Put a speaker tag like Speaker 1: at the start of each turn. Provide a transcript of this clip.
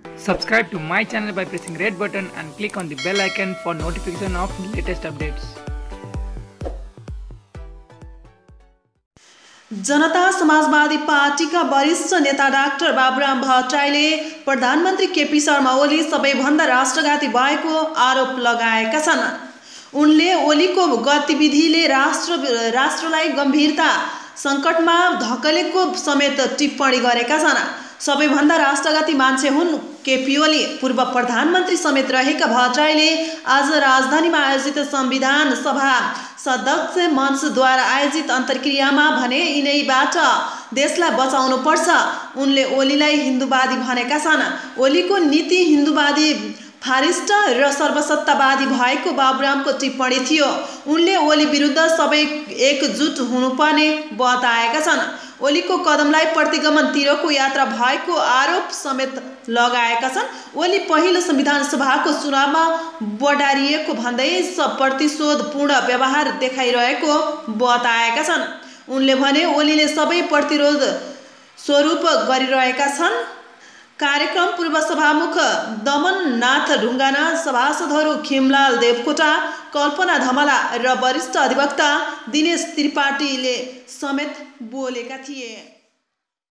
Speaker 1: Subscribe to my channel by pressing red button and click on the bell icon for notification of latest updates.
Speaker 2: जनता समाजवादी पार्टीका वरिष्ठ नेता doctor Baburam भट्टराईले प्रधानमन्त्री केपी शर्मा ओली सबैभन्दा राष्ट्रघाती भएको आरोप लगाएका छन्। उनले ओलीको गतिविधिले राष्ट्रलाई गम्भीरता सङ्कटमा धकेलेको समेत टिप्पणी गरेका छन्। सबैभन्दा राष्ट्रघाती मान्छे हुन् केपी ओली। पूर्व प्रधानमन्त्री समेत रहेका भट्टराईले आज राजधानीमा आयोजित संविधान सभा सदस्य मञ्चद्वारा आयोजित अन्तर्क्रियामा भने यिनैबाट देशलाई बचाउनु पर्छ। उनले ओलीलाई हिन्दूवादी भनेका छन्। ओलीको नीति हिन्दूवादी फारिस्ट र सर्वसत्तावादी भएको बाबुरामको टिप्पणी थियो। उनले ओली विरुद्ध सबै एकजुट हुनुपर्ने बताएका छन्। ओलीको कदमलाई प्रतिगमनतिरको यात्रा भएको आरोप समेत लगाएका छन्। ओली पहिलो संविधान सभाको चुनावमा बडारिएको भन्दै प्रतिशोधपूर्ण व्यवहार देखाइरहेको बताएका छन्। उनले भने ओलीले सबै प्रतिरोध स्वरूप गरिरहेका छन्। कार्यक्रम पूर्व सभामुख दमननाथ ढुङ्गाना, सभासदहरू खिमलाल देवकोटा, कल्पना धमला र वरिष्ठ अधिवक्ता दिनेश त्रिपाठीले समेत बोलेका थिए।